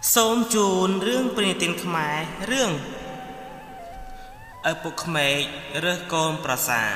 សូមជូនរឿងព្រេងទានខ្មែររឿងឪពុកក្មេករើសកូនប្រសា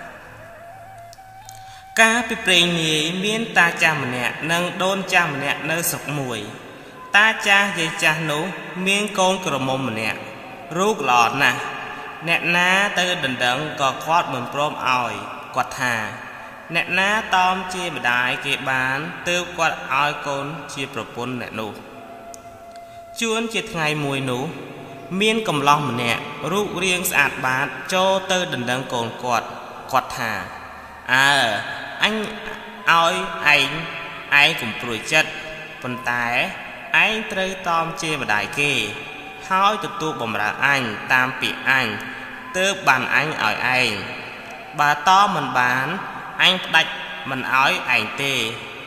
កាលពីព្រេងនាយមានតាចាស់ម្នាក់និងដូនចាស់ម្នាក់នៅស្រុកមួយតាចាស់យាយចាស់នោះមានកូនក្រមុំម្នាក់រូបល្អណាស់អ្នកណាទៅដណ្ដឹងក៏គាត់មិនព្រមឲ្យគាត់ថាអ្នកណាតอมជាម្ដាយគេបានទើបគាត់ឲ្យកូនជាប្រពន្ធអ្នកនោះជួនជាថ្ងៃមួយនោះមានកំឡោះម្នាក់រូបរាងស្អាតបាតចូលទៅដណ្ដឹងកូនគាត់ថាអើអញឲ្យឯងកុំព្រួយចិត្តប៉ុន្តែឯងត្រូវតอมជាម្ដាយគេហើយទទួលបម្រើអញតាមពាក្យអញទើបបានអញឲ្យឯងបើតមិនបានអញផ្ដាច់មិនឲ្យឯងទេ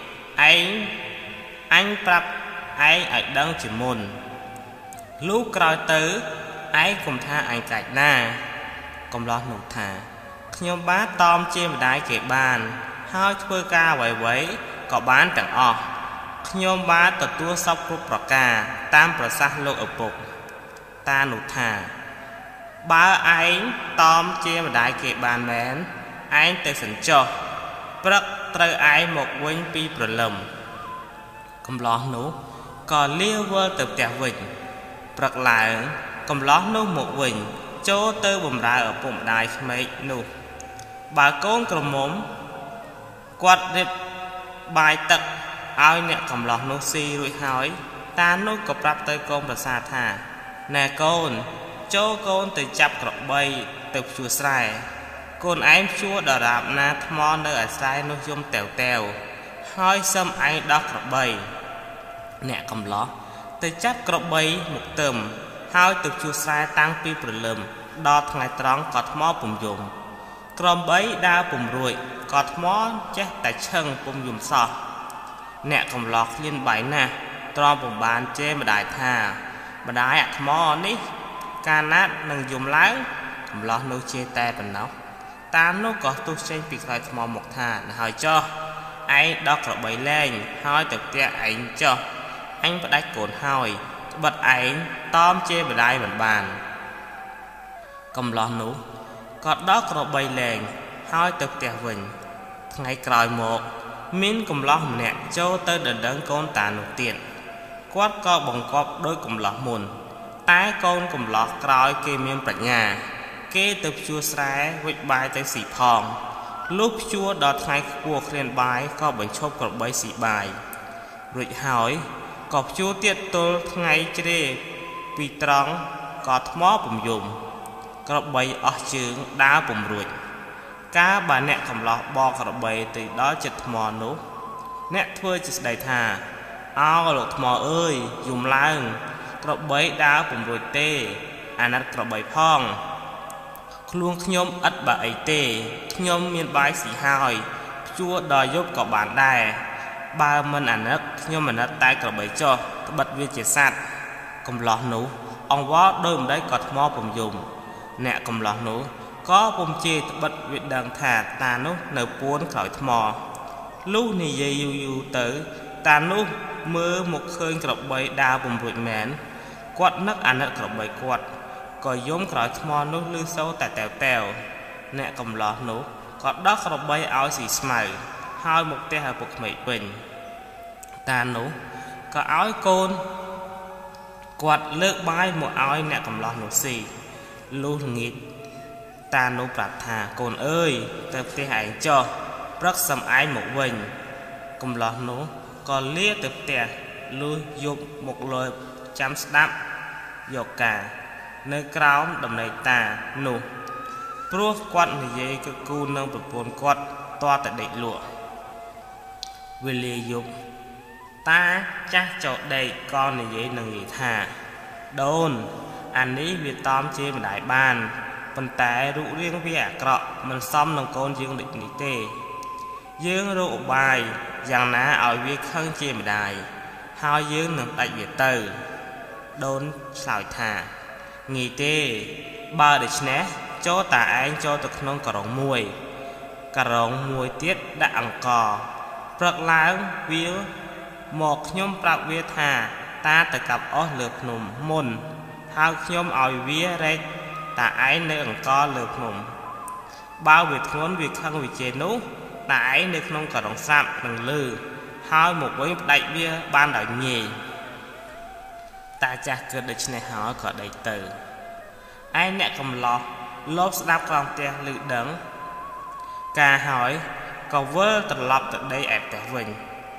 អញប្រាប់ឯងឲ្យដឹងជាមុនលុះក្រោយទៅឯងកុំថាអញកាច់ណាកំឡោះនោះថាខ្ញុំបានតอมជាម្ដាយគេបានហើយធ្វើការអ្វីក៏បានទាំងអស់ខ្ញុំបានទទួលសពគ្រប់ប្រការតាមប្រសាសន៍លោកឪពុកតានោះថាបើឯងតอมជាម្ដាយគេបានមែនឯងទៅសិនចុះព្រឹកត្រូវឯងមកវិញពីព្រលឹមកំឡោះនោះក៏លាវិលទៅផ្ទះវិញព្រឹកឡើងកំឡោះនោះមកវិញចូលទៅបម្រើឪពុកម្ដាយក្មេកនោះបើកូនក្រមុំគាត់រៀបបាយទឹកឲ្យអ្នកកំឡោះនោះស៊ីរួចហើយតានោះក៏ប្រាប់ទៅកូនប្រសាថាណែកូនចូលកូនទៅចាប់ក្របីទៅភ្ជួរស្រែកូនឯងភ្ជួរដរាបណាថ្មនៅឯស្រែនោះយំតែវហើយសឹមឯងដោះក្របីអ្នកកំឡោះទៅចាប់ក្របីមកទឹមហើយទៅភ្ជួរស្រែតាំងពីព្រលឹមដល់ថ្ងៃត្រង់ក៏ថ្មពុំយំក្របីដើរពុំរួចក៏ថ្មចេះតែឈឹងពុំយំសោះអ្នកកំឡោះឃ្លានបាយណាស់ទ្រាំពុំបានជេរម្ដាយថាម្ដាយអាថ្មនេះកាលណាត់នឹងយំឡើងកំឡោះនោះជេរតែប៉ុណ្ណោះតាមនោះក៏ទុះចេញពីខ្សែថ្មមកថាណ៎ហើយចុះឯងដោះក្របីលែងហើយទៅផ្ទះឯងចុះអញផ្ដាច់កូនហើយត្បិតឯងតอมជាម្ដាយមិនបានកំឡោះនោះក៏ដោះក្របីលែងហើយទៅផ្ទះវិញថ្ងៃក្រោយមកមានកំឡោះម្នាក់ចូលទៅដណ្ដឹងកូនតានោះទៀតគាត់ក៏បង្កប់ដោយកំឡោះមុនតែកូនកំឡោះក្រោយគេមានប្រាជ្ញាគេទៅភ្ជួរស្រែវិចបាយទៅស៊ីផងលុះភ្ជួរដល់ថ្ងៃខ្ពស់គ្រានបាយក៏បញ្ឈប់ក្របីស៊ីបាយរួចហើយក៏ភ្ជួរទៀតទល់ថ្ងៃជ្រេពីត្រង់ក៏ថ្មពំយំក្របីអស់ជើងដើរពំរួចកាលបើអ្នកកំឡោះបកក្របីទៅដល់ចិត្តថ្មនោះអ្នកធ្វើជាស្ដីថាអោលោកថ្មអើយយំឡើងក្របីដើរពំរួចទេអាណិតក្របីផងខ្លួនខ្ញុំឥតបើអីទេខ្ញុំមានបាយស៊ីហើយភ្ជួរដល់យប់ក៏បានដែរបើមិនអាណិតខ្ញុំអាណិតតែក្របីចុះត្បិតវាជាសត្វកំឡោះនោះអង្វរដោយម្ដីក៏ថ្មពំយំអ្នកកំឡោះនោះក៏ពំជេរត្បិតវាដឹងថាតានោះនៅពួនក្រោយថ្មលុះនិយាយយូរទៅតានោះមើលមកឃើញក្របីដើរពំរួចមែនគាត់នឹកអាណិតក្របីគាត់ក៏យំក្រោយថ្មនោះលឺសូរតែតែវអ្នកកំឡោះនោះក៏ដោះក្របីឲ្យស៊ីស្មៅហើយមកផ្ទះឪពុកក្មេកវិញតានោះក៏ឲ្យកូនគាត់លើកបាយមកឲ្យអ្នកកំឡោះនោះស៊ីលុះល្ងាចតានោះប្រាប់ថាកូនអើយទៅផ្ទះឯងចុះព្រឹកសំឯងមកវិញកំឡោះនោះក៏លាទៅផ្ទះលុះយកមកលើចាំស្ដាប់យកការនៅក្រោមដំណេកតានោះព្រោះគាត់និយាយគឺគូនឹងប្រពន្ធគាត់តតែដេកលក់វេលាយប់តាចាស់ចោដេកក៏និយាយនឹងនិយាយថាដូនអានេះវាតอมជាម្ដាយបានប៉ុន្តែរូបរាងវាអាក្រក់មិនសមនឹងកូនយើងដូចនេះទេយើងរកឧបាយយ៉ាងណាឲ្យវាខឹងជាម្ដាយហើយយើងនឹងដាច់វាទៅដូនឆ្លើយថាងាយទេបើដូច្នេះចូលតាឯងចូលទៅក្នុងករងមួយទៀតដាក់អង្ករព្រឹកឡើងវាមកខ្ញុំប្រាប់វាថា ta tới cặp ó lược nùm môn hao nhóm ỏi vía rét ta ấy nơi ẩn co lược nùm bao việc ngôn việc khăn việc chế nú ta ấy nơi không có đồng sạm đừng lư hai một với đại bia ban đảo nhì ta chả cơ địch này hỏi có đầy từ ai nẹ cầm lọ lốp đáp con tia lự đấng ca hỏi cầu vơ tật lọc từ đây ẹp tẻ vinh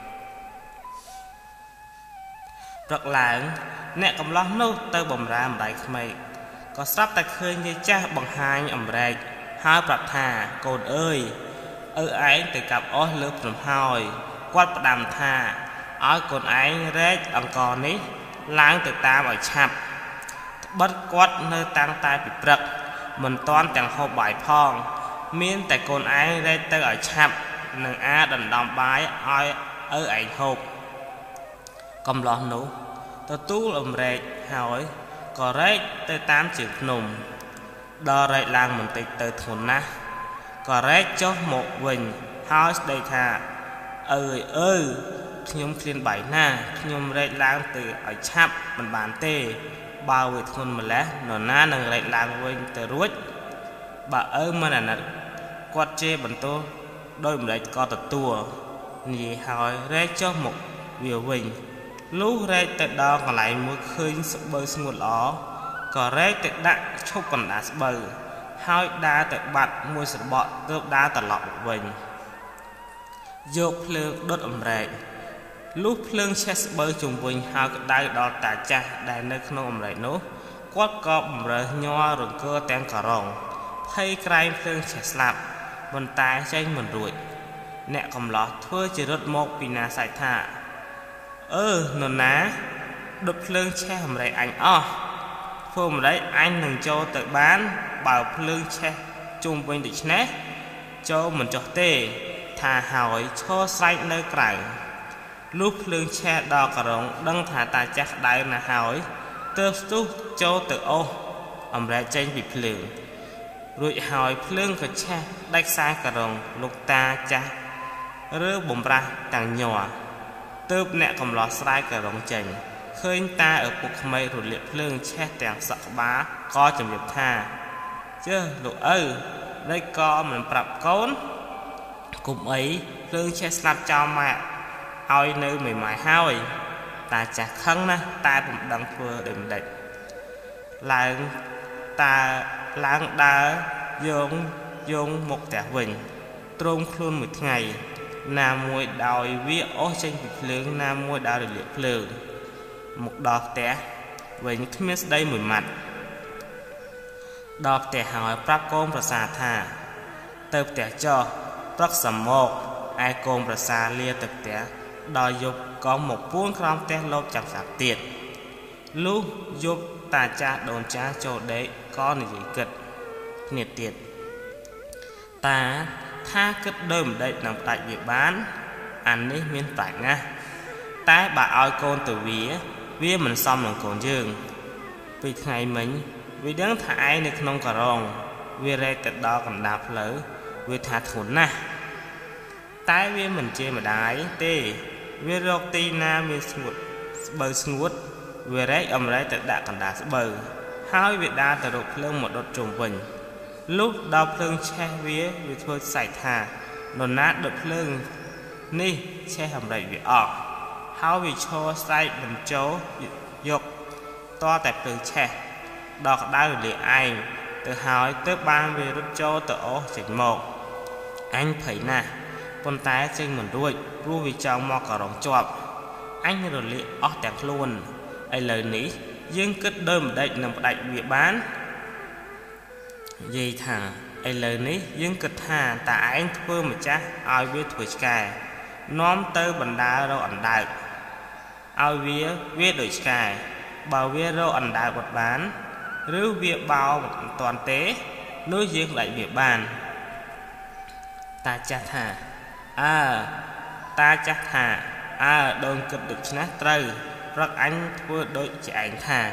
rất là nẹ cầm lọ nô tơ bầm ra đại mày có sắp ta khơi như cha bằng hai ẩm rạch hai bạc thà cồn ơi ấy từ cặp ối lớp rùm hỏi quát đàm thà ối cồn ấy rết ẩn còn ní láng từ ta ở chạp bất quát nơi tăng tay bị bật mình toán chẳng hộp bài phong miên tại cồn ấy rết từ ở chạp nâng á đần đòn bái ối ở ảnh hộp cầm lọ nụ tớ tú ẩm rạch hỏi có rết từ 8 triệu nùm đo rạch làng mình tịch từ thôn ná có rét cho một vinh house đây thà ơi nhóm liên bảy na nhóm rét lang từ ở chắp mình bán tê bao việc thôn mà lẽ nó na nâng rét lang vinh từ ruột bà mà là quạt chê bằng tô đôi mình đấy có tật tua nhì hỏi rét cho một biểu vinh lúc rét từ đó còn lại mới khơi sự bơi một ló có rét từ đạn chốc còn đá bơi hai đá tự bật môi sợi bọt tớp đá tật lọ vinh dốc phượng đốt ẩm rệ lúc phượng chết bơi trùng vinh hai cái đáy đó tả cha đáy nơi không ẩm rệ nốt quát có ẩm rệ nho rồi cơ tên cả rồng thay cái phượng chết sạp vân tay chanh mình rụi nẹ cầm lọ thưa chỉ rốt một vì nà sạch thả nôn ná đốt phượng chết ẩm rệ anh phương đấy anh đừng cho tự bán bảo lương che chung với địch nét cho mình cho tê thà hỏi cho say nơi cảng lúc lương che đo cả rộng đăng thả ta chắc đại là hỏi tơ xúc cho tự ô ra tranh bị lương rồi hỏi lương của che đách sai cả rộng lúc ta cha rơ bùm ra càng nhỏ tớp nẹ cầm lọ sai cả rộng chành khơi ta ở cuộc mây rồi liệp lương che tèng sợ bá có chầm liệp tha chứ lục đây có mình bạp cốn cùng ấy lương che snap cho mẹ ôi nơi mày mãi hôi ta chả khăn nè ta cũng đang vừa để mình địch là ta lãng đá dùng một tẻ vinh trông luôn một ngày nam mùi đòi viết ô tranh bị lương nam mùi đòi liệp lương một đọt té với những cái đây mùi mặt đọt té hỏi prap công prasa tha tập té cho prap sầm một ai công prasa lia tập té đòi dục có một buông khom té lốp chạm sạc tiệt lúc dục ta cha đồn cha cho đấy có gì kịch nhiệt tiệt ta tha kết đơm đây nằm tại việc bán ăn ấy miên phải nha tái bà oi con từ vía mình xong lòng còn dương vì ngày mình vì đứng thải được nông cà rồng vì đây tật đó còn đạp lỡ vì thả thốn nè tái vì mình chê mà đáy tê vì rốt tì na vì bờ ngút vì đấy đây tật đã còn đá bờ hai việc đa tật đột lưng một đột trùng vinh lúc đọc lưng che vía vì thôi sạch thả nôn nát đột lưng ni che hầm đầy vì how we cho sai mình chố dục to tại từ trẻ đọc đá để anh từ hỏi tới ban về rút cho từ ô chỉnh một anh thấy nè con tay trên mình đuôi ru vì trong mò cả rồng chọp anh rồi lị tẹt luôn ai lời ní dương kết đơn đây nằm đại việc bán gì thằng ai lời ní dương kết hà tại anh thưa mà cha ai biết tuổi cài nóm tơ bần đá đâu ẩn đại ao vía viết đổi cài bao vía đâu ẩn đại bột bán rưu việc bao toàn tế nuôi riêng lại việc bàn ta chắc thà ta chắc thà đồn cực được nát trâu rất anh vừa đội chị ảnh thà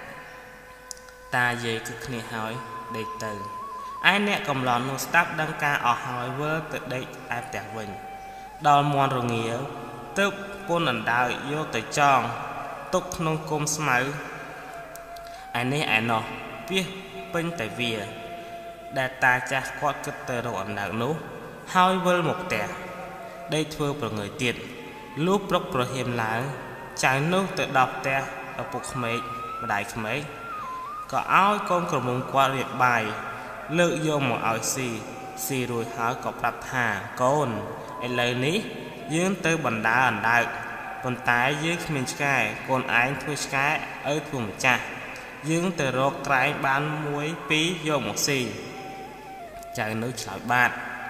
ta về cực này hỏi để từ ai nè cầm lon nô stop đăng ca ở hỏi vơ từ đây ai tẹt vinh đòn mòn rồi nghĩa tức quân ẩn đạo vô tới tròn ទុកក្នុងគុំស្មៅឯនេះឯណោះវាពេញតែវាដែលតាចាស់គាត់គិតទៅរកអណ្ដើកនោះហើយវិលមកផ្ទះដេកធ្វើប្រងើយទៀតលុះព្រឹកប្រហៀមឡើងចៅនោះទៅដល់ផ្ទះឪពុកក្មេកម្ដាយក្មេកក៏ឲ្យកូនក្រមុំគាត់រៀបបាយលើកយកមកឲ្យស៊ីរួចហើយក៏ប្រាប់ថាកូនឥឡូវនេះយើងទៅបណ្ដាអណ្ដើកប៉ុន្តែយើងគ្មានឆ្កែកូនឯងធ្វើឆ្កែឲ្យធ្វើម្ចាស់យើងទៅរកក្រែងបាន1 2យកមកស៊ីចៅនោះឆ្លើយបាទ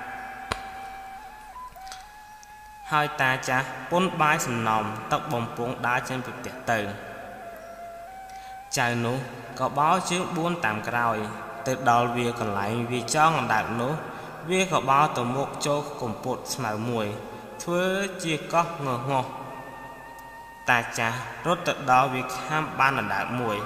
ហើយតាចាស់ពុនបាយសំណំទឹកបំពង់ដើរចេញពីផ្ទះទៅចៅនោះក៏បោជើង4តាមក្រោយទៅដល់វាកន្លែងវាចងអណ្ដើកនោះវាក៏បោទៅមុខចូលកំពតស្មៅមួយធ្វើជាកោះងងោះតាចាស់រត់ទៅដល់វាខាំបានអណ្ដើកមួយ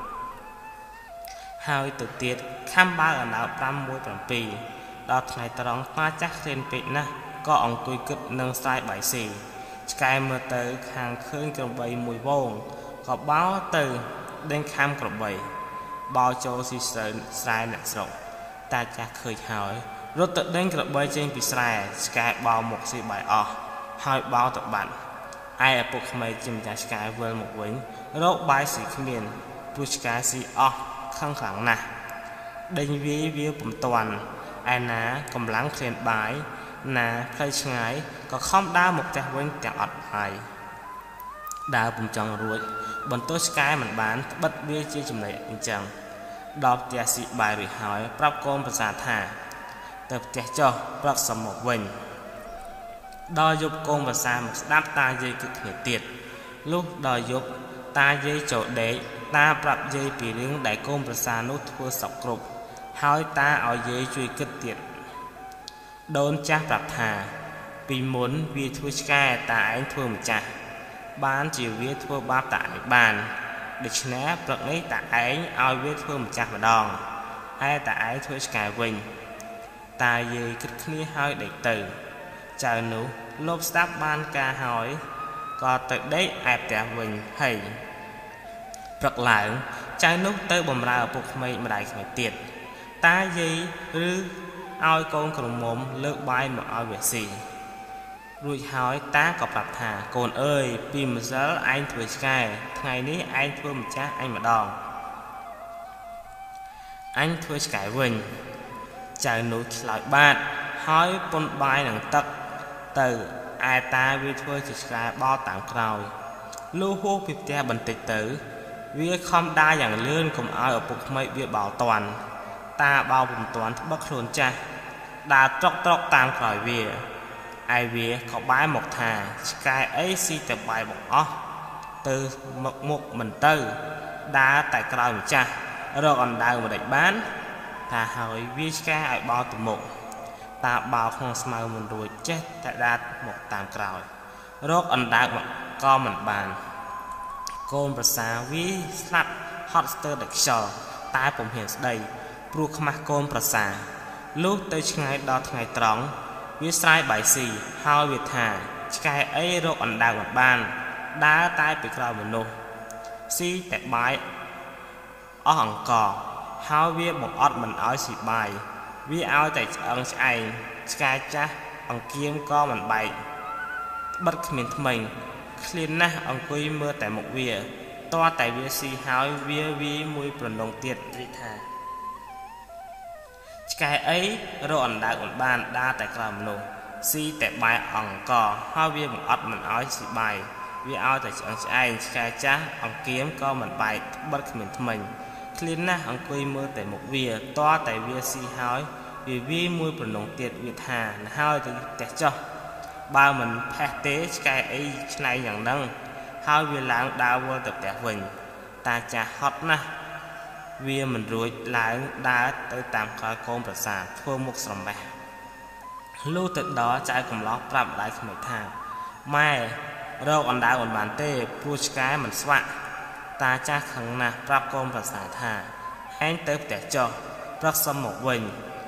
ហើយទៅទៀតខាំបានអណ្ដើក5 1 7ដល់ថ្ងៃត្រង់តាចាស់ឃ្លានពេកណាស់ក៏អង្គុយគិតនឹងស្រែបាយស៊ីឆ្កែមើលទៅខាងឃើញក្របីមួយវងក៏បោទៅដេញខាំក្របីបោចូលស៊ីស្រែអ្នកស្រុកតាចាស់ឃើញហើយរត់ទៅដេញក្របីចេញពីស្រែឆ្កែបោមកស៊ីបាយអស់ហើយបោទៅបាត់ឯឪពុកក្មេកជាម្ចាស់ឆ្កែវិលមកវិញរកបាយស៊ីគ្មានព្រោះឆ្កែស៊ីអស់ខឹងខ្លាំងណាស់ដេញវាពុំទាន់ឯណាកម្លាំងឃ្លានបាយណាផ្លូវឆ្ងាយក៏ខំដើរមកផ្ទះវិញទាំងអត់បាយដើរពុំចង់រួចបន្ទោសឆ្កែមិនបានបិទវាជាចំណេះអញ្ចឹងដល់ផ្ទះស៊ីបាយរួចហើយប្រាប់កូនប្រសាថាទៅផ្ទះចុះព្រឹកសមមកវិញដល់យប់កូនប្រសាមកស្ដាប់តាយាយគិតគ្នាទៀតលុះដល់យប់តាយាយចូលដេកតាប្រាប់យាយពីរឿងដែលកូនប្រសានោះធ្វើសពគ្រប់ហើយតាឲ្យយាយជួយគិតទៀតដូនចាស់ប្រាប់ថាពីមុនវាធ្វើឆ្កែតាឯងធ្វើម្ចាស់បានជាវាធ្វើបាបតាឯងបានដូច្នេះព្រឹកនេះតាឯងឲ្យវាធ្វើម្ចាស់ម្ដងហើយតាឯងធ្វើឆ្កែវិញតាយាយគិតគ្នាហើយដេកទៅចៅនោះលបស្ដាប់បានការហើយក៏ទៅដេកឯផ្ទះវិញហើយព្រឹកឡើងចៅនោះទៅបម្រើឪពុកក្មេកម្ដាយក្មេកទៀតតាយាយឬឲ្យកូនក្រមុំលើកបាយមកឲ្យវាស៊ីរួចហើយតាក៏ប្រាប់ថាកូនអើយពីម្សិលឯងធ្វើឆ្កែថ្ងៃនេះឯងធ្វើម្ចាស់អញម្ដងអញធ្វើឆ្កែវិញចៅនោះឆ្លើយបាទហើយពុនបាយនឹងទឹកទៅឯតាវាធ្វើជាឆ្កែបោតាមក្រោយលុះហួសពីផ្ទះបន្តិចទៅវាខំដើរយ៉ាងលឿនកុំឲ្យឪពុកក្មេកវាបោតាន់តាបោពុំតាន់ត្បឹកខ្លួនចាស់ដើរត្រកតាមក្រោយវាឯវាក៏បែរមកថាឆ្កែអីស៊ីតែបាយបងអស់ទៅមុខមិនទៅដើរតែក្រោយម្ចាស់រកអណ្ដើកមិនដេចបានថាហើយវាឆ្កែឲ្យបោទៅមុខតាបោក្នុងស្មៅមិនរួចចេះតែដាតមកតាមក្រោយរកអណ្ដើកមកក៏មិនបានកូនប្រសាវាស្លាប់ហត់ស្ទើរតែខ្យល់តែពុំហ៊ានស្ដីព្រោះខ្មាស់កូនប្រសាលុះទៅឆ្ងាយដល់ថ្ងៃត្រង់វាស្រែបាយស៊ីហើយវាថាឆ្កែអីរកអណ្ដើកមិនបានដើរតែពីក្រោយមនុស្សស៊ីតែបាយអស់អង្គហើយវាបង្អត់មិនឲ្យស៊ីបាយវាឲ្យតែឆ្អឹងឆ្អែងឆ្កែចាស់អង្គៀមក៏មិនបែកបិទគ្មានថ្មីឃ្លានណាស់អង្គុយមើលតែមុខវាតើតែវាស៊ីហើយវាមួយប្រណងទៀតនិយាយថាឆ្កែអីរកអណ្ដើកមិនបានដើរតែក្រោយមនុស្សស៊ីតែបាយអង្គហើយវាបង្អត់មិនឲ្យស៊ីបាយវាឲ្យតែឆ្អឹងឆ្អែងឆ្កែចាស់អង្គៀមក៏មិនបែកបិទគ្មានថ្មីឃ្លានណាស់អង្គុយមើលតែមុខវាតើតែវាស៊ីហើយវាមួយប្រណងទៀតវាថាណ៎ហើយទៅផ្ទះចុះបើមិនផេះទេឆ្កែអីឆ្នៃយ៉ាងហ្នឹងហើយវាឡើងដើរវល់ទៅផ្ទះវិញតាចាស់ហត់ណាស់វាមិនរួចឡើងដើរទៅតាមក្រោយកូនប្រសាធ្វើមុខស្រមេះលុះទៅដល់ចៅកំឡោះប្រាប់ម្ដាយក្មេកថាម៉ែរកអណ្ដើកមិនបានទេព្រោះឆ្កែមិនស្វាក់តាចាស់ខឹងណាស់ប្រាប់កូនប្រសាថាហែងទៅផ្ទះចុះព្រឹកសុំមកវិញ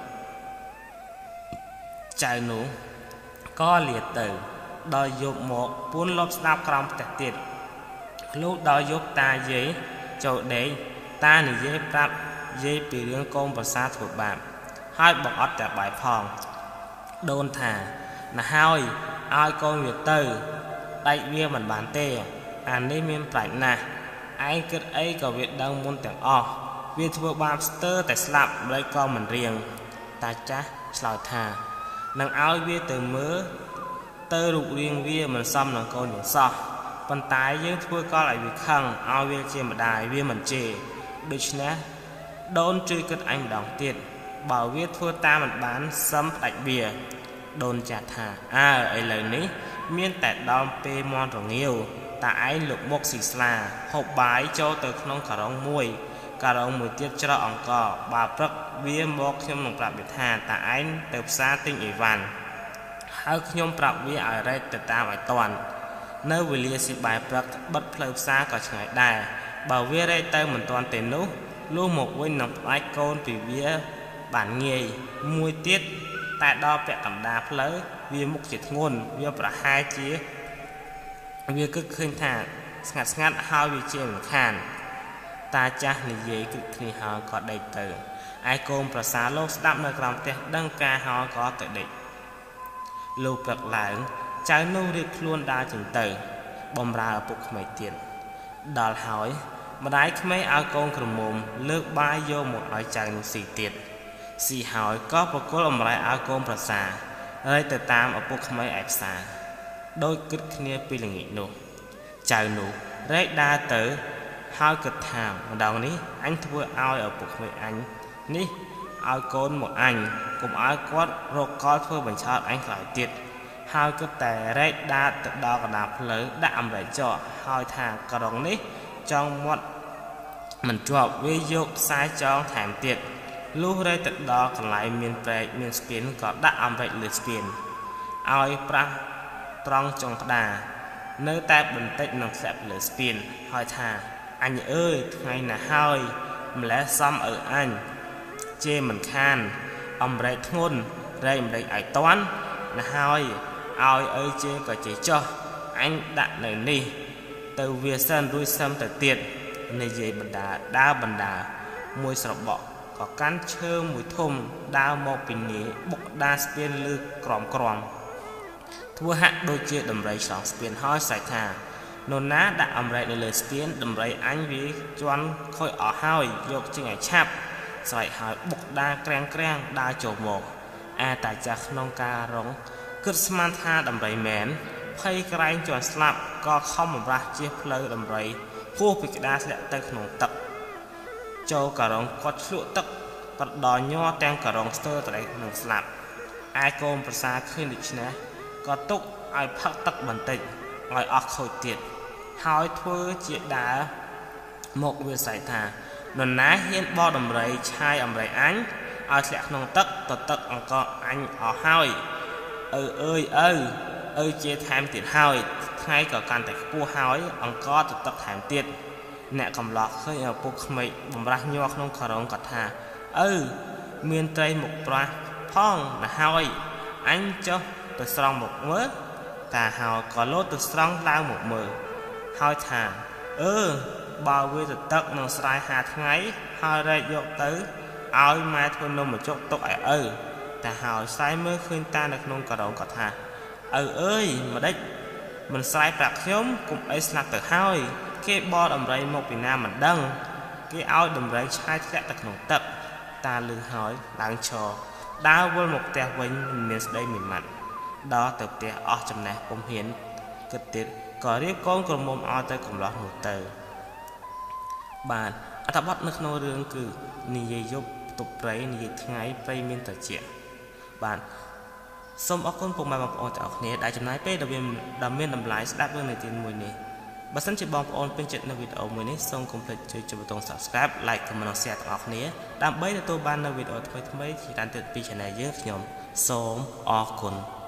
ចៅនោះក៏លាទៅដល់យប់មកពួនលបស្ដាប់ក្រោមផ្ទះទៀត lúc đó giúp ta dễ chỗ để ta này dễ prap dễ bịរឿងកូនប្រសាធ្វើបាបហើយបងអត់តែបាយផងដូនថាណាហើយឲ្យកូនវាទៅដាច់វាមិនបានទេអានេះមានប្រាជ្ញណាស់ឯងគិតអីក៏វាដឹងមុនទាំងអស់វាធ្វើបាបស្ទើរតែស្លាប់ម្លេចក៏មិនរៀងតាចាស់ឆ្លើយថានឹងឲ្យវាទៅមើលទៅរូបរាងវាមិនសមនឹងកូនយើងសោះប៉ុន្តែយើងធ្វើកលឲ្យវាខឹងឲ្យវាជាម្ដាយវាមិនជេរដូច្នេះដូនជួយគិតអញម្ដងទៀតបើវាធ្វើតាមមិនបានសឹមផ្ដាច់វាដូនចាស់ថាឥឡូវនេះមានតែដល់ពេលមន់រងាវតាឯងលុបមុខស៊ីស្លាហូបបាយចូលទៅក្នុងការ៉ុងមួយទៀតច្រកអង្គបើព្រឹកវាមកខ្ញុំនឹងប្រាប់វាថាតាឯងទៅផ្សារទិញអីវ៉ាន់ហើយខ្ញុំប្រាប់វាឲ្យរែកទៅតាមឲ្យតាន់នៅវេលាស៊ីបាយព្រឹកបិទផ្លូវផ្សារក៏ឆ្ងាយដែរបើវារែកទៅមិនតាន់ទេនោះលុះមកវិញនឹងផ្ដាច់កូនពីវាបានងាយមួយទៀតតែដល់ពាក់កណ្ដាលផ្លូវវាមុខជាធ្ងន់វាប្រហែលជាវាគិតឃើញថាស្ងាត់ហើយវាជាមិនខានតាចាស់និយាយគិតគ្នាហើយក៏ដេកទៅឯកូនប្រសាលោកស្ដាប់នៅក្រោមផ្ទះដឹងការហើយក៏ទៅដេកលោកព្រឹកឡើងចៅនោះរៀបខ្លួនដើរចេញទៅបំរើឪពុកក្មេកទៀតដល់ហើយម្ដាយក្មេកឲ្យកូនក្រមុំលើកបាយយកមកឲ្យចៅនោះស៊ីទៀតស៊ីហើយក៏ប្រគល់អំរែឲ្យកូនប្រសាហើយទៅតាមឪពុកក្មេកឯផ្សារដោយគិតគ្នាពីល្ងាចនោះចៅនោះរែកដើរទៅហើយគិតថាម្ដងនេះអញធ្វើឲ្យឪពុកក្មេកអញនេះឲ្យកូនមកអញកុំឲ្យគាត់រកកលធ្វើបញ្ឆោតអញក្រោយទៀតហើយគិតតែរែកដើរទៅដល់កណ្ដាលផ្លូវដាក់អំរែចោហើយថាក្រុងនេះចង់មាត់មិនជាប់វាយកខ្សែចងថែមទៀតលុះរែកទៅដល់កន្លែងមានព្រែកមានស្ពានក៏ដាក់អំរែកលើស្ពានឲ្យប្រាស់ត្រង់ចុងក្តារនៅតែបន្តិចនឹងធ្លាក់លើស្ពានហើយថាអញអើយថ្ងៃណាហើយម្លេះសំឪអញជេរមិនខានអំរែកធ្ងន់រែកអំរែកឲ្យតាន់ណាហើយឲ្យឪជេរក៏ជេរចោះអញដាក់នៅនេះទៅវាសិនរួចសឹមទៅទៀតនិយាយបណ្ដាដើរបណ្ដាមួយស្របក់ក៏កាន់ឈើមួយធំដើរមកពីនេះបុកដាស្ពានលើក្រំធ្វើហាក់ដូចជាដំរីឆ្លងស្ពានហើយស្រែកថានរណាដាក់អំរែកនៅលើស្ពានដំរីអញវាជន់ខូចអស់ហើយយកជាងឲ្យឆាប់ស្រែកហើយបុកដាក្រាំងដើរចូលមកតាចាស់ក្នុងការរងគិតស្មានថាដំរីមែនភ័យក្រែងជន់ស្លាប់ក៏ខំបំរាស់ជិះផ្លូវដំរីហួសពីក្តារធ្លាក់ទៅក្នុងទឹកចូលការងគាត់ឆ្លក់ទឹកក៏ដល់ញ័រទាំងការងស្ទើរតែនឹងស្លាប់ឯកូនប្រសាឃើញដូច្នេះក៏ទុកឲ្យផឹកទឹកបន្តិចឲ្យអស់ខូចទៀតហើយធ្វើជាដើរមកវាស្រែកថានរណាហ៊ានបោះដំរីឆាយអំរែកអញឲ្យធ្លាក់ក្នុងទឹកទៅទឹកអង្គអញអស់ហើយឪជាថែមទៀតហើយថ្ងៃក៏កាន់តែខ្ពស់ហើយអង្គទៅទឹកថែមទៀតអ្នកកំឡោះឃើញឪពុកក្មេកបំរាស់ញ័រក្នុងការងក៏ថាមានត្រីមុខប្រាស់ផងណាហើយអញចុះទៅស្រង់មកមើលតាហើយក៏លោតទៅស្រង់ឡើងមកមើលហើយថាបើវាទៅទឹកនឹងស្រែ5ថ្ងៃហើយរែកយកទៅឲ្យម៉ែធ្វើនំបញ្ចុកទុកឲ្យតាហើយស្អែកមើលឃើញតានៅក្នុងការងក៏ថាអើយម្ដេចមិនស្រែកប្រាប់ខ្ញុំកុំអីស្លាប់ទៅហើយគេបោដំរីមកពីណាមិនដឹងគេឲ្យដំរីឆាយធ្លាក់ទៅក្នុងទឹកតាលឺហើយឡើងឈរដើរវិលមកផ្ទះវិញមានស្ដីមួយម៉ាត់ដល់ទៅផ្ទះអស់ចំណេះពុំហ៊ានគិតទៀតក៏រៀបកូនក្រមុំឲ្យទៅកំឡោះនោះទៅបាទអត្ថបទនៅក្នុងរឿងគឺនិយាយយប់ទប់ព្រៃនិយាយថ្ងៃព្រៃមានត្រជាក់បាទសូមអរគុណពុកម៉ែបងប្អូនទាំងអស់គ្នាដែលចំណាយពេលដ៏មានតម្លៃស្ដាប់រឿងនិទានមួយនេះបើសិនជាបងប្អូនពេញចិត្តនៅវីដេអូមួយនេះសូមកុំភ្លេចជួយចុចប៊ូតុង Subscribe Like Comment និង Share ទាំងអស់គ្នាដើម្បីទទួលបាននូវវីដេអូថ្មីៗជាច្រើនទៀតពី Channel យើងខ្ញុំសូមអរគុណ